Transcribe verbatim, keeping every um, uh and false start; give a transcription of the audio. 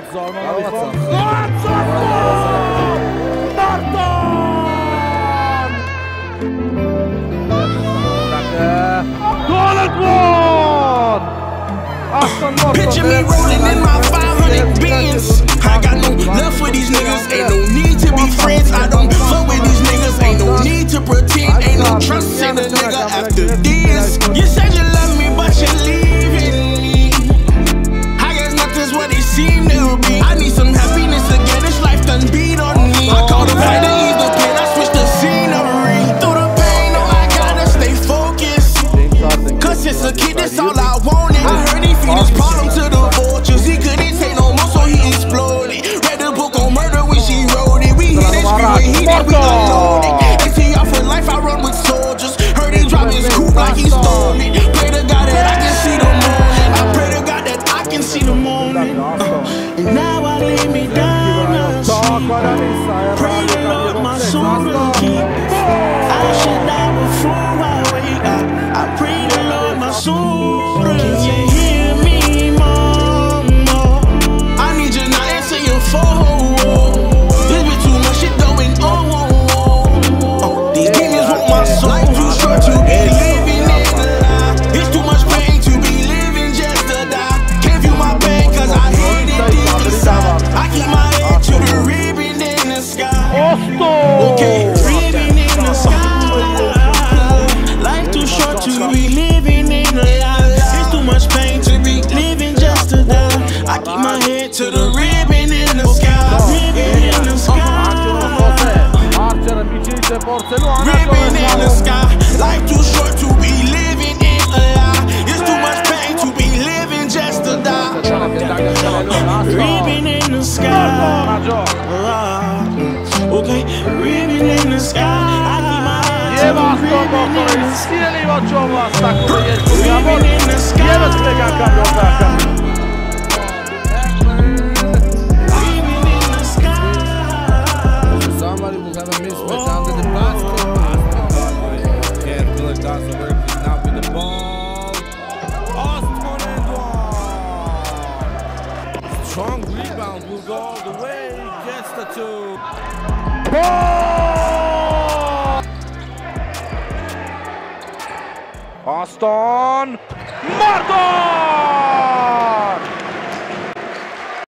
Zormano di fondo. Aston Morton! Goal at one! Aston Morton. Picture me rolling in my five hundred beans. I got no love for these niggas. Ain't no need to be friends. I don't fuck with these niggas. Ain't no need to pretend. Ain't no trust in a nigga after this. You said you love me, but you're leaving me. I guess nothing's what it seemed to be. I need some happiness again. This life done beat on me. I call the fight to ease the pain. I switch the scenery. Through the pain, no, I gotta stay focused. Cause since a kid, that's all I wanted. I heard he feed his problem to the vultures. He couldn't take no more, so he exploded. Read the book on murder when she wrote it. We hit it street when he did, we unloaded. A T R for life, I run with soldiers. Heard he drop his coupe like he stole it. Pray to God that I can see the morning. I pray to God that I can see the morning. Uh, and now I lay me down to sleep. Pray the Lord my soul will keep. I should die before I wake up. I pray the Lord my soul will keep. Can you hear me, mama? I need you not answer your phone. There's been too much shit going on. Uh, these demons want my soul. Life too short to be living in a lie. It's too much pain to be living just to die. Can't feel my pain cause I hate it deep inside. I keep my head to the ribbon in the sky. Okay, ribbon in the sky. Life too short to be living in a lie. It's too much pain to be living just to die. I keep my head to the ribbon in the sky. Ribbon in the sky. Ribbon in the sky. Life too short to be living in a lie. It's too much pain to be living just to die. Ribbon in the sky. Okay, ribbon in the sky. I keep my head to the ribbon in the sky. Ribbon in the sky. Somebody will have a mismatch under the basket. Can't do it, doesn't work. He's not with the ball. Aston Morton. Strong rebound will go all the way. Gets the two. Ball! Aston Morton!